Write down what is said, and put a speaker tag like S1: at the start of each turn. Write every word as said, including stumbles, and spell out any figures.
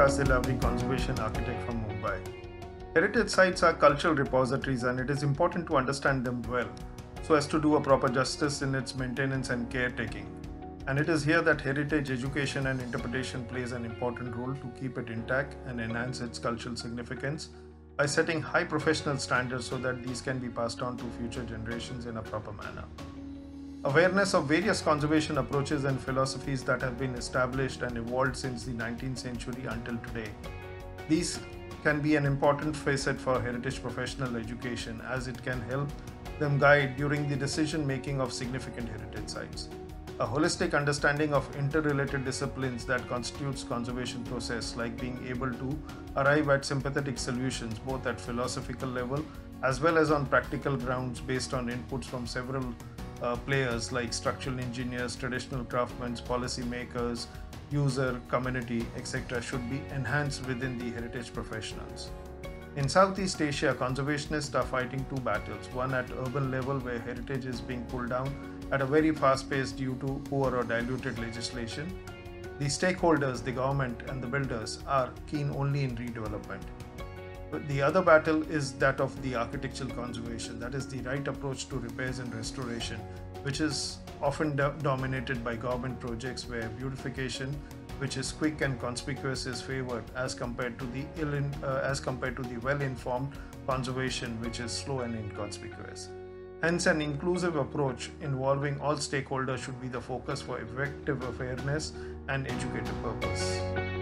S1: Vikas Dilavri, conservation architect from Mumbai. Heritage sites are cultural repositories and it is important to understand them well so as to do a proper justice in its maintenance and caretaking. And it is here that heritage education and interpretation plays an important role to keep it intact and enhance its cultural significance by setting high professional standards so that these can be passed on to future generations in a proper manner. Awareness of various conservation approaches and philosophies that have been established and evolved since the nineteenth century until today. These can be an important facet for heritage professional education as it can help them guide during the decision making of significant heritage sites. A holistic understanding of interrelated disciplines that constitutes conservation process, like being able to arrive at sympathetic solutions both at philosophical level as well as on practical grounds based on inputs from several uh, players like structural engineers, traditional craftsmen, policy makers, user, community, et cetera should be enhanced within the heritage professionals. In Southeast Asia, conservationists are fighting two battles, one at urban level where heritage is being pulled down at a very fast pace due to poor or diluted legislation. The stakeholders, the government and the builders are keen only in redevelopment. But the other battle is that of the architectural conservation, that is the right approach to repairs and restoration, which is often do- dominated by government projects where beautification, which is quick and conspicuous, is favored as compared to the ill in, uh, as compared to the well-informed conservation, which is slow and inconspicuous. Hence, an inclusive approach involving all stakeholders should be the focus for effective awareness and educative purpose.